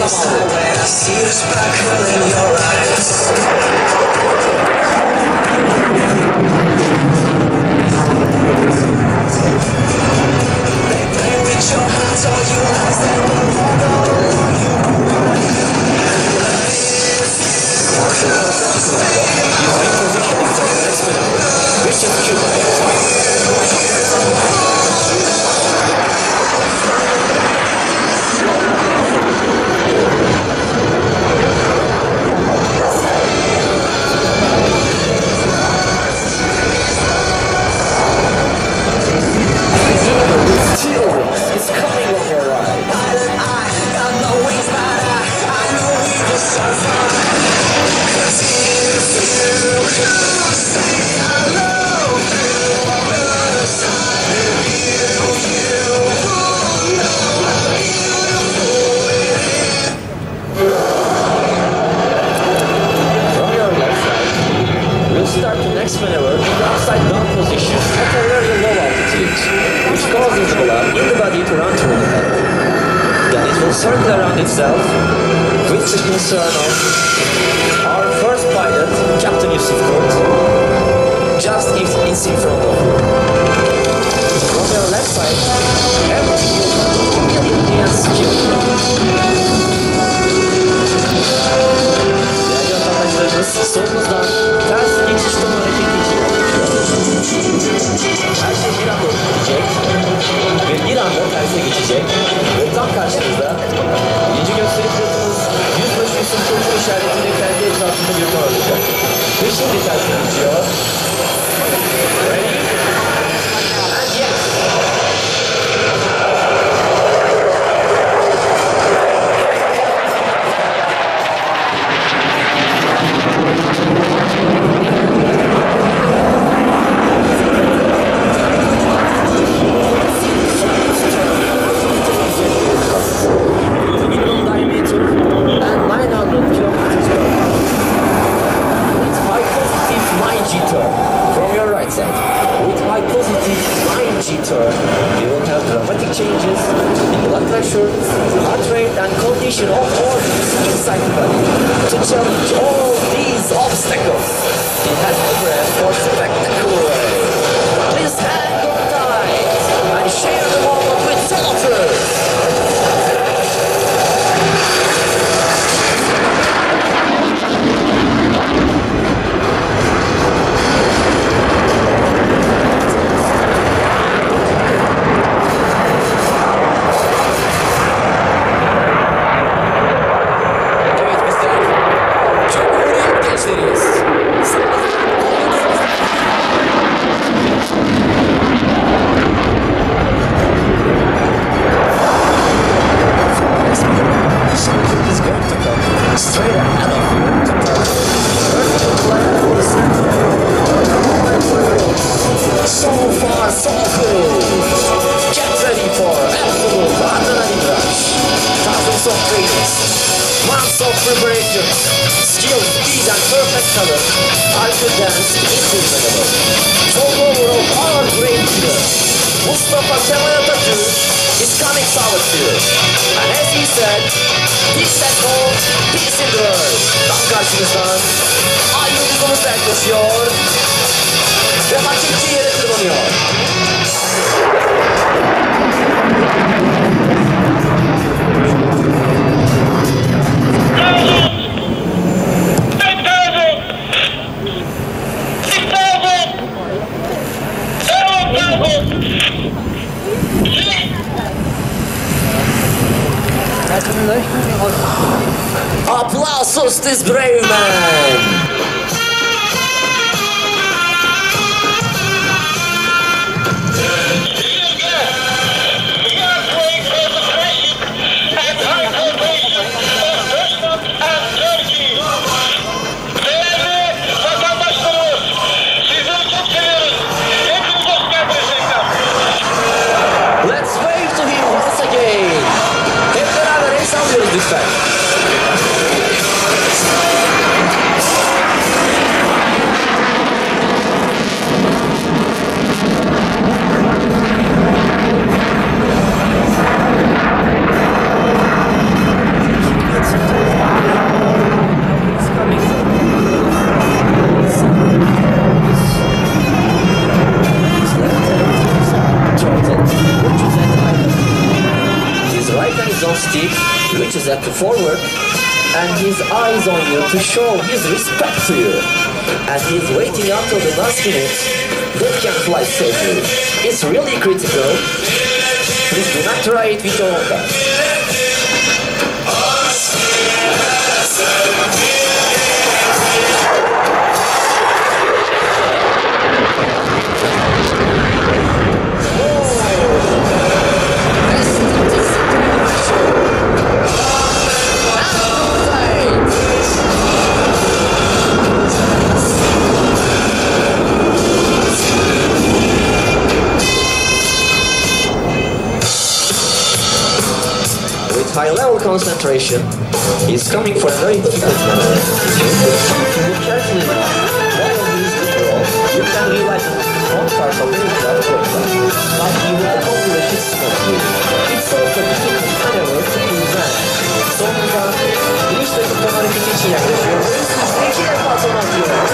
Applausos this brave man! is at the forward, and his eyes on you to show his respect to you. And he's waiting until the last minute. That can fly safely. It's really critical. Please do not try it with your own gun. High-level concentration. He's coming for a very difficult maneuver. If you look carefully now, while he is literal, you can realize that the front part of the aircraft going down. But he will accomplish it smoothly. It's also a difficult maneuver to present. Sonunda iniş takımdan hareketi için yaklaşıyor. Peki defa son atıyor.